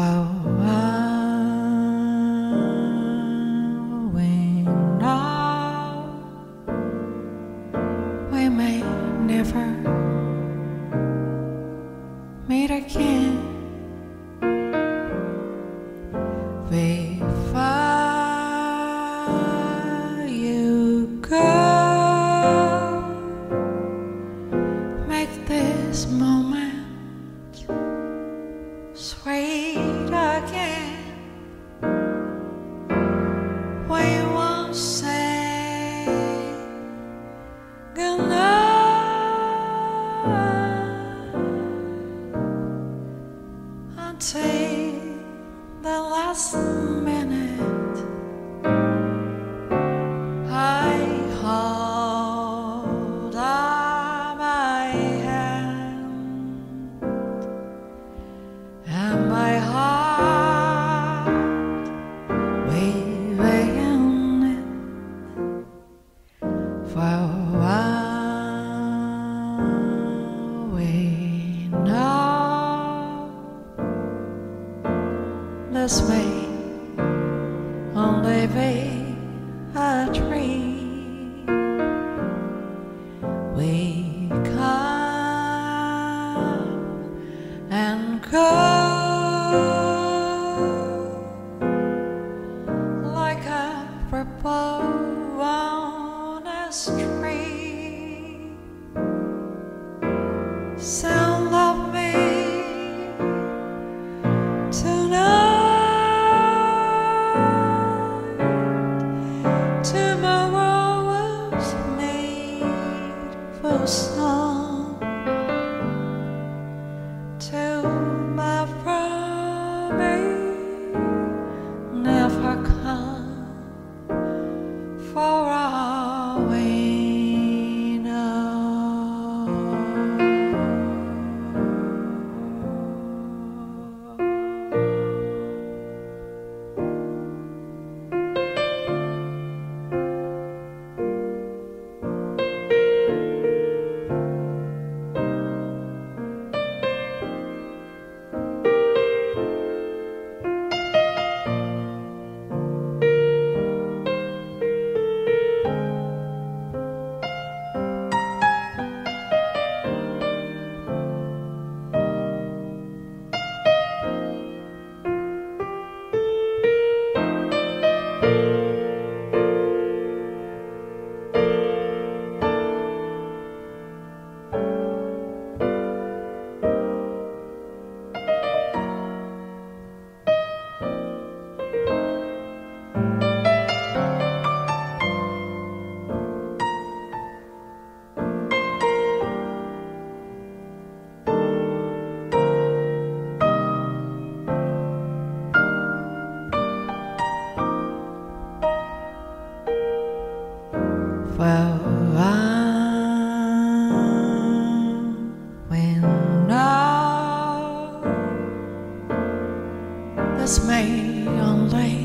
we know we may never meet again before you go. Make this moment sweet again. We won't say goodnight until the last minute. I hold out my hand and my heart waving it for all we know. This may only be a dream. We come and go like a purple on a stream. Sound of me tonight. Tomorrow was made for some. Tomorrow may never come, for all we know. Well, we know this may only